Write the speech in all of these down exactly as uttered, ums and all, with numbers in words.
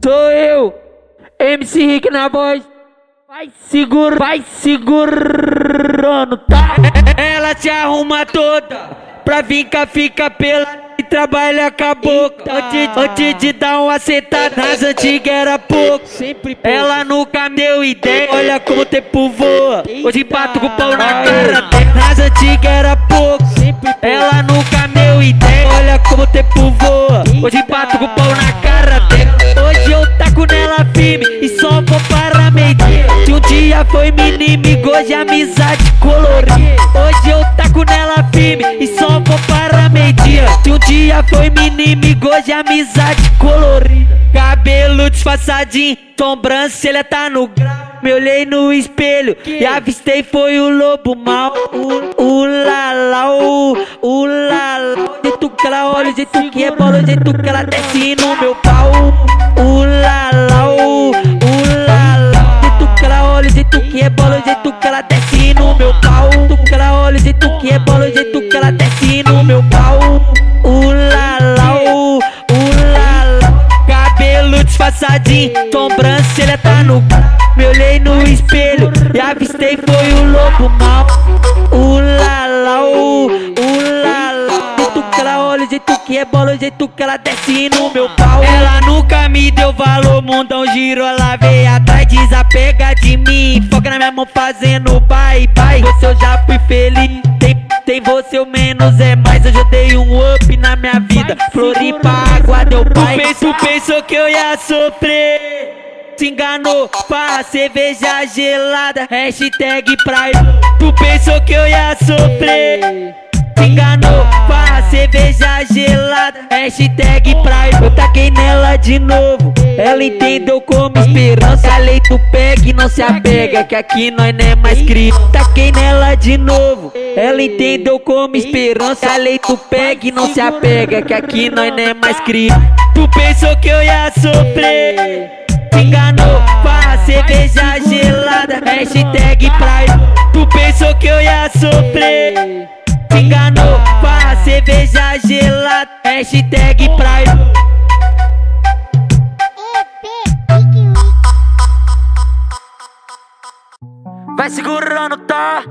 Sou eu, M C Rick na voz. Vai segura, vai segurando, tá? Ela se arruma toda pra vir cá, fica pela e trabalha com a boca. Antes, antes de dar uma sentada, nas antigas era pouco. Sempre pouco. Ela nunca me deu ideia, olha como o tempo voa. Hoje bato com o pau na cara dela. Nas antigas era pouco. Sempre pouco. Ela nunca me deu ideia, olha como o tempo voa. Hoje bato com o pau na cara dela. Hoje eu taco nela firme e só vou para meio-dia. Se um dia foi meu inimigo, hoje amizade colorida. Hoje eu taco nela firme e só vou para meio-dia. Se um dia foi meu inimigo, hoje amizade colorida. Cabelo disfarçadinho, sobrancelha tá no grau. Me olhei no espelho e avistei foi o lobo mau. O, o lala, o, o lala. O jeito que ela olha, o jeito que é bola, o jeito que ela desce no meu pau. O lala, o, o lala. O jeito que ela olha, o jeito que é bola, o jeito que ela desce no meu pau. O jeito que ela olha, o jeito que é bola, o jeito que ela desce no meu pau. O lala, o, o lala. Cabelo disfarçadinho, sobrancelha tá no grau. Me olhei no espelho e avistei foi o lobo mau. O lala, o, o lala. O jeito que ela olha, o jeito que é bola, o jeito que ela desce no meu pau. Ela nunca me deu valor, mundão girou, ela veio atrás, desapega de mim. Foca na minha mão fazendo bye bye. Você eu já fui feliz, tem, tem você o menos é mais. Eu já dei um up na minha vida, Floripa, água deu pai. Tu pensou que eu ia sofrer, se enganou, farra, cerveja gelada, hashtag praia. Tu pensou que eu ia sofrer, se enganou, farra, cerveja gelada, hashtag praia. Eu taquei nela de novo, ela entendeu como esperança. Leito pega e não se apega, que aqui nós não é mais cria. Taquei nela de novo, ela entendeu como esperança. Leito pega e não se apega, que aqui nós não é mais cria. Tu pensou que eu ia sofrer, se enganou, farra, cerveja gelada, hashtag praia. Tu pensou que eu ia sofrer, se enganou, farra, cerveja gelada, hashtag praia. Vai segurando, tá?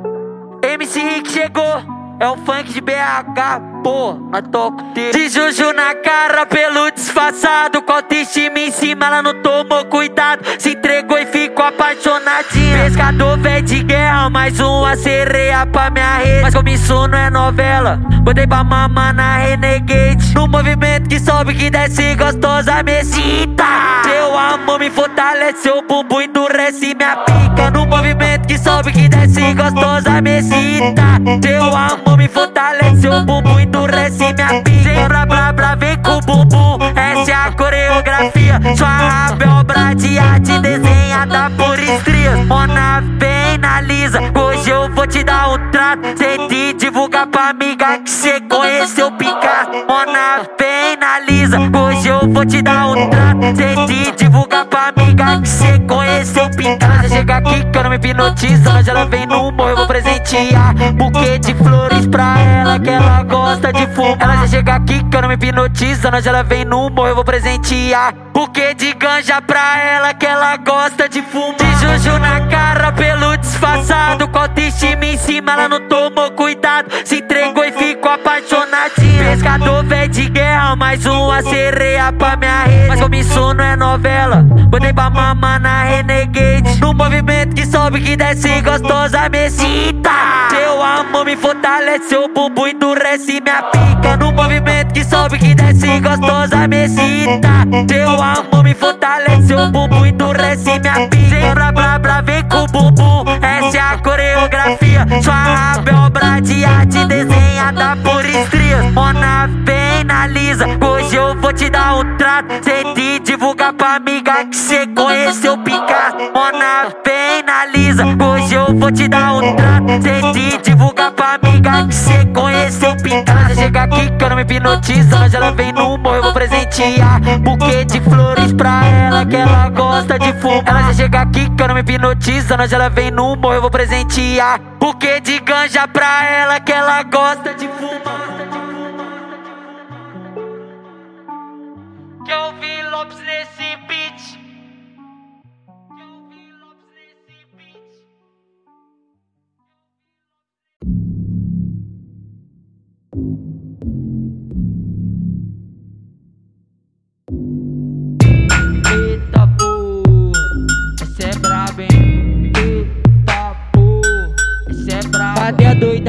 M C Rick chegou. É o funk de B H, pô, nós toca o tiro. De juju na cara pelo disfarçado, com autoestima em cima, ela não tomou cuidado. Se entregou e ficou apaixonadinha. Pescador velho de guerra, mais uma sereia pra minha rede. Mas como isso não é novela, botei pra mamar na Renegade. No movimento que sobe, que desce, gostosa me excita. Seu amor me fortalece, seu bumbum endurece minha pica. No movimento que sobe, que desce, gostosa me excita. Seu amor me fortalece, seu bumbum endurece minha pica. Blá blá blá, vem com o bumbum, essa é a coreografia. Sua raba é obra de arte desenhada por estrias. Mona, vem na lisa, hoje eu vou te dar um trato. Cê te divulga pra amiga que cê conheceu Picasso. Mona, vem na lisa, hoje eu vou te dar um trato. Cê te divulga pra amiga que cê conheceu Picasso. Cê chega aqui que eu não me hipnotizo, mas ela vem no humor, eu vou presentear buquê de flores pra ela, que ela gosta de fumar. Ela já chega aqui que eu não me hipnotizo, mas ela vem no humor, eu vou presentear buquê de ganja pra ela, que ela gosta de fumar. De juju na cara pelo disfarçado, com autoestima em cima, ela não tomou cuidado. Se entregou e ficou apaixonadinha. Pescador velho de guerra, mais uma sereia pra minha rede. Mas como isso não é novela, botei pra mamar na Renegade. No movimento que sobe, que desce, gostosa me excita. Seu amor me fortalece, seu bumbum endurece minha pica. No movimento que sobe, que desce, gostosa me excita. Seu amor me fortalece, seu bumbum endurece minha pica. Blá blá blá, vem com o bumbum, essa é a coreografia. Sua raba é obra de arte desenhada por estrias. Mona, vem na lisa, hoje eu vou te dar um trato. Cê te divulga pra amiga que cê conheceu Picasso. Mona, vem na lisa, hoje eu vou te dar um trato. Cê te divulga pra amiga que cê conheceu Picasso. Ela já chega aqui que eu não me hipnotizo, mas ela vem no humor, eu vou presentear buquê de flores pra ela, que ela gosta de fumar. Ela já chega aqui que eu não me hipnotizo, mas ela vem no humor, eu vou presentear buquê de ganja pra ela, que ela gosta de fumar. Que eu vi Lopes nesse beat.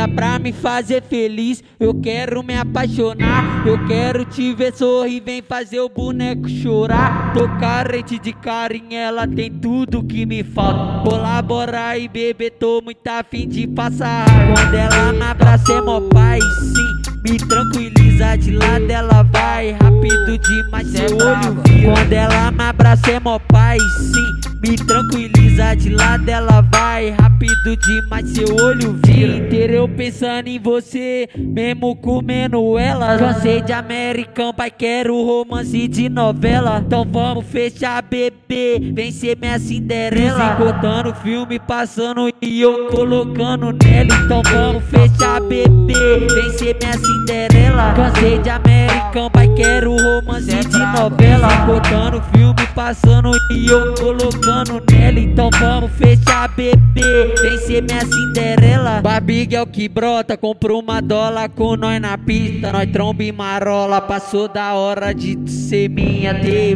doida pra me fazer feliz. Eu quero me apaixonar, eu quero te ver sorrir, vem fazer o boneco chorar. Tô carente de carinho, ela tem tudo que me falta. Colaborar e beber, tô muito afim de passar. Quando ela me abraça é mó paz, sim, me tranquiliza, de lado ela vai rápido demais, seu olho vira. Quando ela me abraça é mó paz, sim, me tranquiliza, de lado ela vai rápido demais, seu olho vira. Inteiro eu pensando em você, mesmo comendo ela. Cansei de American Pie, quero romance de novela. Então vamos fechar, bebê, vem ser minha Cinderela. Botando filme passando e eu colocando nela. Então vamos fechar, bebê, vem ser minha Cinderela. Cansei de American Pie, quero romance de novela. Botando filme passando e eu colocando nela. Então vamos fechar, bebê, vem ser minha Cinderela. Barbig é o que brota, comprou uma dólar com nós na pista. Nós tromba e marola, passou da hora de ser minha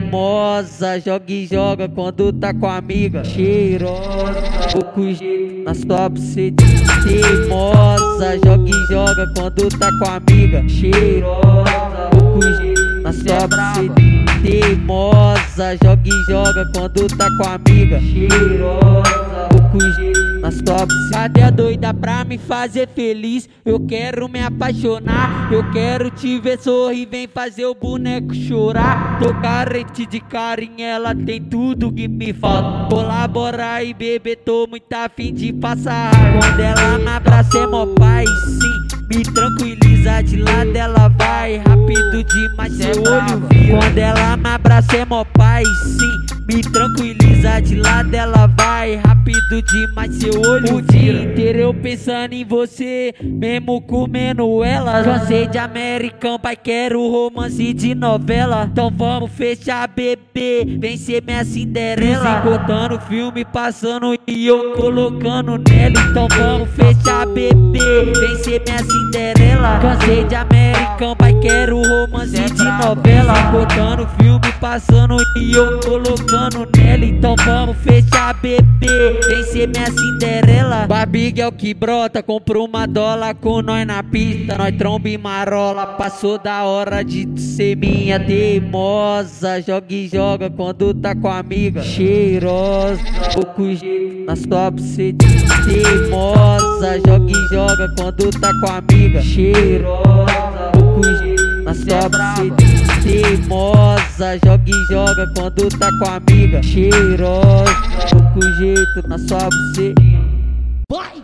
teimosa. Joga e joga quando tá com a amiga cheirosa. Pouco jeito na sua bucetinha teimosa. Joga e joga quando tá com a amiga cheirosa. Pouco jeito na sua bucetinha teimosa. Joga e joga quando tá com a amiga cheirosa. Pouco jeito na sua bucetinha. Cadê a doida pra me fazer feliz? Eu quero me apaixonar, eu quero te ver sorrir, vem fazer o boneco chorar. Tô carente de carinho, ela tem tudo que me falta. Colaborar e beber, tô muito afim de passar. Quando ela me abraça é mó paz, sim, me tranquiliza, de lado ela vai rápido demais, seu olho vira. Quando ela me abraça é mó paz, sim, me tranquiliza, de lado ela vai rápido demais, seu olho vira. O dia inteiro eu pensando em você, mesmo comendo ela. Cansei de American Pie, quero romance de novela. Então vamos fechar, bebê, vem ser minha Cinderela. Botando filme passando e eu colocando nela. Então vamos fechar, bebê, vem ser minha Cinderela. Cansei de American Pie, quero romance de novela. Botando filme passando e eu colocando nela. Então vamos fechar, bebê, vem ser minha Cinderela. Barbig é o que brota, comprou uma dólar com nós na pista. Nós tromba e marola, passou da hora de ser minha teimosa. Joga e joga quando tá com a amiga cheirosa. Pouco jeito na sua bucetinha teimosa. Joga e joga quando tá com a amiga cheirosa. Pouco jeito na sua bucetinha teimosa. Joga e joga quando tá com a amiga cheirosa. Pouco jeito na sua bucetinha. Vai!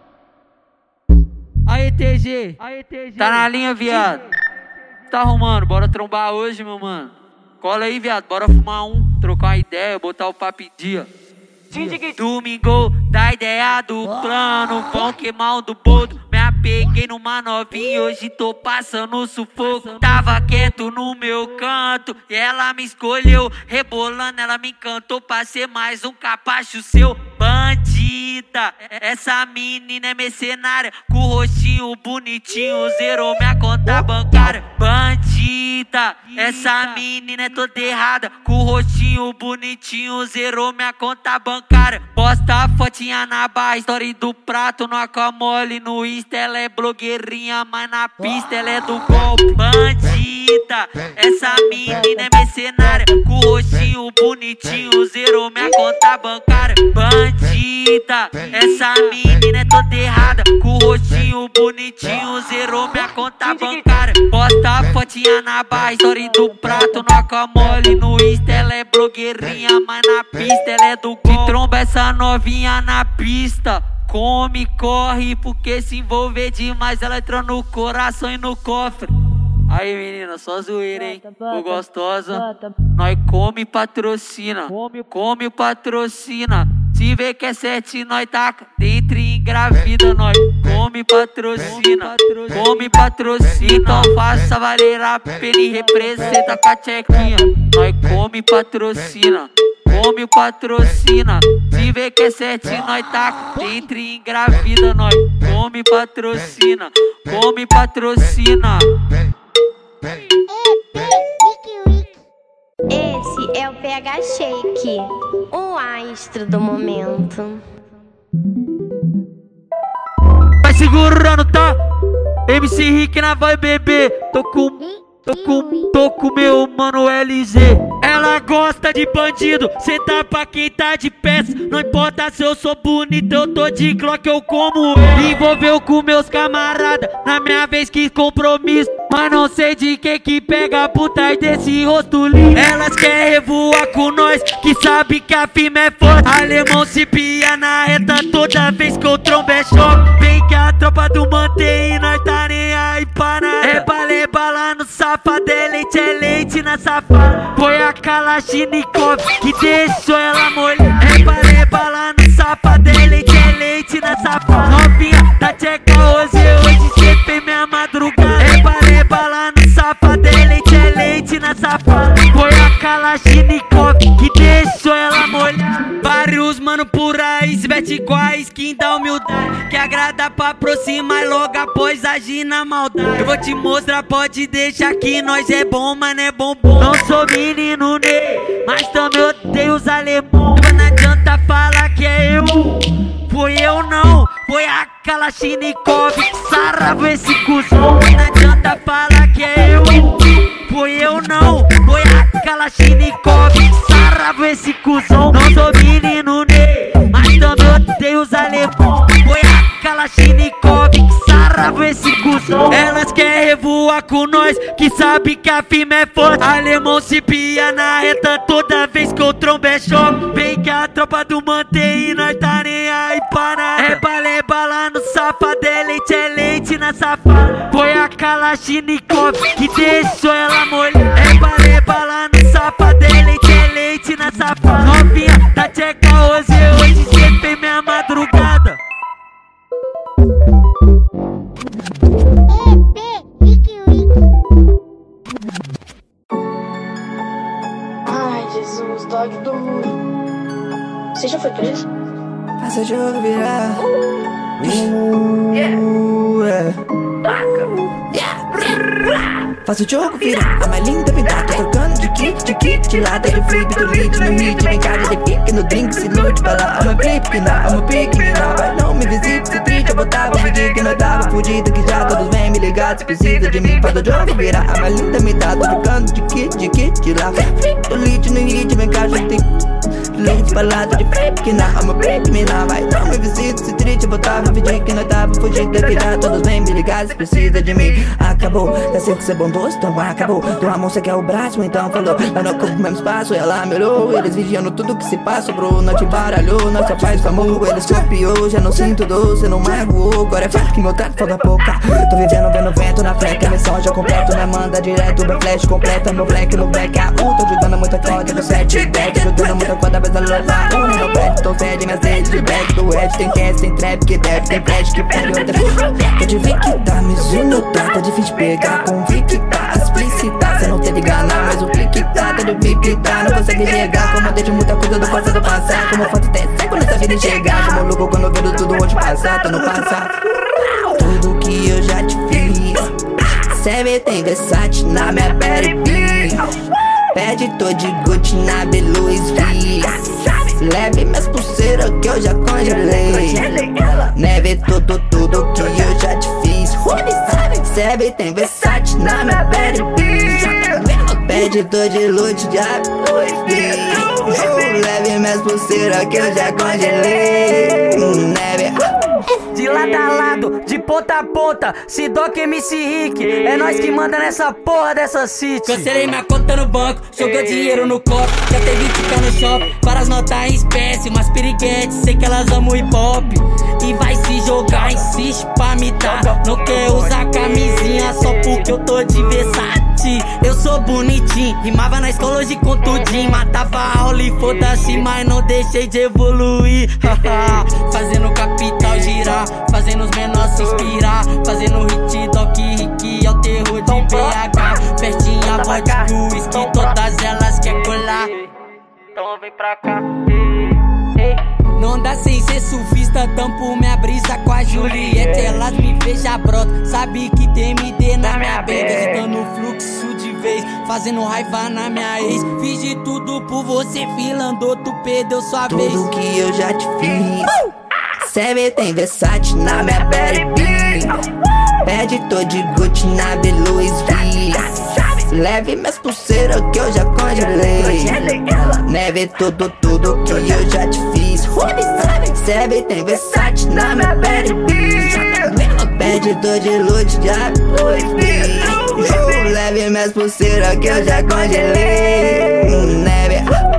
Aí, T G, aí, T G, tá na linha, viado? Tá arrumando? Bora trombar hoje, meu mano. Cola aí, viado, bora fumar um, trocar uma ideia, botar o papo em dia. Domingo, da ideia do plano, vão queimar o do boldo. Me apeguei numa novinha, hoje tô passando sufoco. Tava quieto no meu canto e ela me escolheu. Rebolando, ela me encantou pra ser mais um capacho seu. Bandida, essa menina é mercenária, com o rostinho bonitinho, zerou minha conta bancária. Bandida, essa menina é toda errada, com o rostinho bonitinho, zerou minha conta bancária. Posta a fotinha na barra, story do prato, no acamole, no Insta ela é blogueirinha, mas na pista ela é do golpe. Bandida, essa menina é mercenária, com o rostinho bonitinho, zerou minha conta bancária. Bandida, essa menina é toda errada, com o rostinho bonitinho, zerou minha conta bancária. Posta a fotinha na barra, story do prato, no acamole, no Insta ela é blogueirinha, mas na pista ela é do golpe. Se tromba essa novinha na pista, come, corre, porque se envolver demais ela entra no coração e no cofre. Aí, menina, só zoeira, hein? Ficou gostosa? Nós come patrocina, come patrocina. Se vê que é sete, nós taca dentro e engravida. Nós come patrocina, come patrocina. Então faça valer a pena e representa com a tchequinha. Nós come patrocina, come patrocina. Se vê que é sete, nós taca dentro e engravida. Nós come patrocina, come patrocina. Esse é o P H Shake, o astro do momento. Vai segurando, tá? M C Rick na vai beber. Tô com, tô com, tô com meu mano L Z. Ela gosta de bandido, cê tá pra quem tá de peça. Não importa se eu sou bonito, eu tô de Glock, eu como ele. Envolveu com meus camaradas, na minha vez que compromisso. Mas não sei de quem que pega por trás desse rosto lindo. Elas querem revoar com nós, que sabe que a firma é forte. Alemão se pia na reta toda vez que o trombo é choque. Vem que a tropa do mantém e nós tá nem aí pra nada. É bala, bala no safado, é leite, é leite na safada. Foi a Kalashnikov que deixou ela molhar. É bala, bala no safado, é leite, é leite na safada. Novinha da Tcheca Rose, hoje cê fez minha madrugada. É bala, bala no safado, é leite, é leite na safada. Foi a Kalashnikov que deixou ela molhar. Vários mano por aí se veste igual a skin da humildade, que agrada pra aproximar e logo após agir na maldade. Eu vou te mostrar, pode deixar que nós é bom, mas não é bombom. Não sou menino Ney, mas também odeio os alemão. Não adianta falar que é eu, foi eu não, foi a Kalashnikov que sarava esse cuzão. Não adianta falar que é eu, foi eu não, foi a Kalashnikov que sarava esse cuzão. Não sou menino Ney, mas também odeio os alemão. Foi a Kalashnikov que sarava esse cuzão. Elas querem revoar com nós, que sabe que a firma é forte. Alemão se pia na reta toda vez que o trombo é choque. Vem que a tropa do mantém e nós tá nem aí pra nada. É bala, é bala no safado, é leite, é leite na safada. Foi a Kalashnikov que deixou ela molhar. É bala, é bala no safado, é leite, é leite na safada. Novinha da Tcheca Rose, hoje cê fez minha madrugada. Ai, Jesus, dog do mundo. Você já foi preso? Faça o jogo virar. Uh, yeah. Faça o jogo virar. A mais linda me dá. Tô trocando de kit, de kit, de lata, de flip, do lead, no hit. Vem cá, de pique, no drink, se lute pra lá. I'm a flip, que não, I'm a pique, que não. Vai não me visite, se triste, eu botava. Pedir que não tava fudido, que já todos vêm me ligar. Se precisa de mim, faz o jogo virar. A mais linda me dá. Tô trocando de kit, de kit, de lata, flip, do lead, no hit. Vem cá, de pique, leite pra lata, de flip, que não. I'm a flip, me não. Vai não me visite, se triste, eu botava. Pedir que não tava fudido, que já todos vêm me ligar. Se precisa de mim, acabou. Já sei que você é bondoso, então acabou. Tem uma moça que é o braço, então falou. Mas não ocupa o mesmo espaço, ela me olhou. Eles vigiando tudo que se passa, bro. Não te baralhou, não só faz amor. Eles copiou, já não sinto dor, cê não magoou. Agora é fato que meu trato falta pouca. Tô vivendo, vendo vento na fleca. Missão já completo, né? Manda direto, meu flash completa. Meu black no black, a U. Tô jogando muita corda no sete deck. Jogando muita corda, mas a lola une no pet. Tô sede, minha sede de black do Ed. Tem cast, tem trap, que deve, tem flash, que pede outra. Tô de ver que tá, me zuno, tá, tá difícil de pegar. Convic tá, explicitar, cê não tem de enganar. Mas o clique tá, tá de pique tá, não consegue enxergar. Como eu deixo muita coisa do passado passar. Como foto até seco nessa vida enxergar. Como louco quando eu vejo tudo onde passar, tá no passado. Tudo que eu já te fiz. Cê tem Versace na minha pele. Pede tô de Gucci na B Louis V. Leve minhas pulseiras que eu já congelei. Neve tudo, tudo que eu já te fiz. Cê tem Versace na minha pele. Pede tô de Lute de Louis V. Leve minhas pulseiras que eu já congelei. Neve de lado a lado, de ponta a ponta, Sidoc M C Rick, é nós que manda nessa porra dessa city. Cancelei minha conta no banco, joguei dinheiro no copo. Já tem vinte k no shopping, várias notas em espécie, umas piriguetes, sei que elas amam hip hop. E vai se jogar, insiste pra me dar. Não quer usar camisinha só porque eu tô de Versace. Eu sou bonitinho, rimava na escola hoje com tudinho. Matava a aula e foda-se, mas não deixei de evoluir. Fazendo capital girar, fazendo os menores se inspirar. Fazendo hit, doc, rick, é o terror de B H. Festinha, vodka, whisky, todas elas quer colar. Então vem pra cá. Não dá sem ser surfista, tampo minha brisa com a Juliette. Elas me veja brota, sabe que tem M D na minha bag. Agitando o fluxo de vez, fazendo raiva na minha ex. Fiz de tudo por você, filando, tu perdeu sua vez. Tudo que eu já te fiz. Cê tem Versace na minha pele. Pede, tô de Gucci, nave, Louis V. Leve minhas pulseiras que eu já congelei. Neve tudo, tudo que eu já te fiz. Serve, tem Versace na minha bad bitch. Pede, tô de Gucci, já Louis V. Leve minhas pulseiras que eu já congelei. Neve.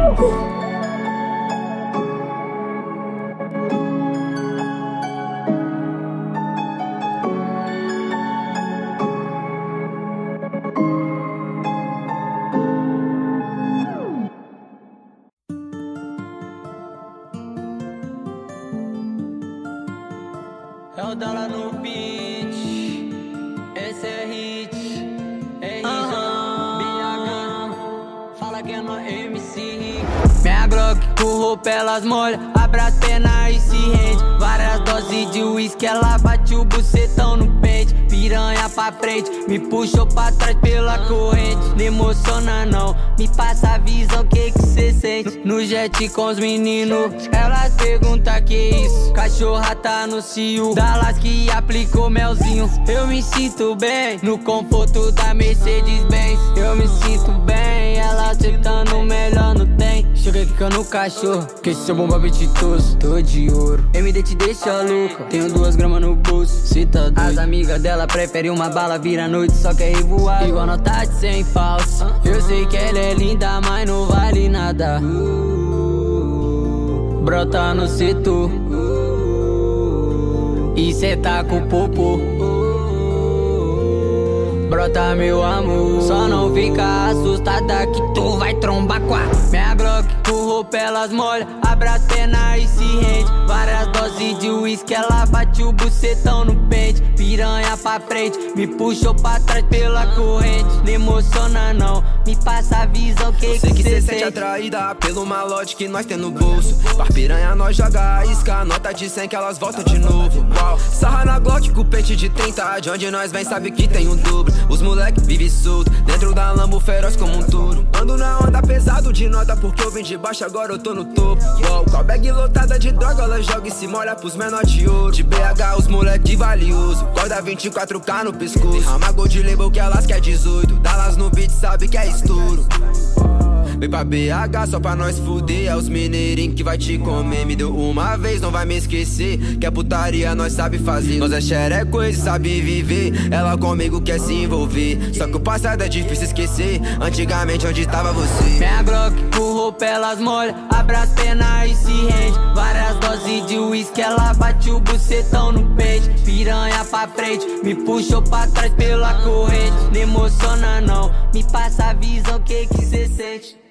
É o Dala no beat, esse é hit, é Rizão, B H, fala que é no M C. Minha Glock com roupa elas molha, abra as pernas e se rende. Várias doses de uísque, ela bate o bucetão no pente. Piranha pra frente, me puxou pra trás pela corrente. Não emociona não, me passa a visão, que que cê sente? No jet com os meninos, elas perguntam que isso. Cachorra tá no cio, Dallas que aplicou melzinho. Eu me sinto bem, no conforto da Mercedes-Benz. Eu me sinto bem, ela aceitando melhor não tem. Cheguei ficando cachorro, que esse seu bomba apetitoso. Tô de ouro, M D te deixa louca. Tenho duas gramas no bolso, cê tá doido. As amigas dela preferem uma bala, vira noite, só quer revoar igual nota de cem falso. Eu sei que ela é linda, mas não vale nada. Brota no setor e cê tá com o popô. Brota meu amor, só não fica assustada que tu vai trombar com a minha Glock com roupa elas molha, abra as pernas e se rende. Várias doses de uísque, ela bate o bucetão no pente. Piranha pra frente, me puxou pra trás pela corrente. Não emociona não, me passa a visão, que que sei que cê cê sente atraída pelo malote que nós tem no bolso. Par piranha nós joga a isca, nota de cem que elas voltam de novo. Uau. Sarra na Glock com pente de trinta, de onde nós vem sabe que tem um dobro. Os moleque vive solto, dentro da Lambo feroz como um touro. Ando na onda pesado de nota, porque eu vim de baixo, agora eu tô no topo. Uau. Com a bag lotada de droga, ela joga e se molha pros menor de ouro. De B H os moleque valioso, corda vinte e quatro K no pescoço. Derrama gold label que elas quer dezoito, Dallas no beat sabe que é estouro. Vem pra B H só pra nós fuder, é os mineirinhos que vai te comer. Me deu uma vez, não vai me esquecer, que a putaria nós sabe fazer. Nós é xereco e sabe viver, ela comigo quer se envolver. Só que o passado é difícil esquecer, antigamente onde tava você? Minha Glock com roupa elas molha, abra as pernas e se rende. Várias doses de uísque, ela bate o bucetão no pente. Piranha pra frente, me puxou pra trás pela corrente. Não emociona não, me passa a visão, que que cê sente?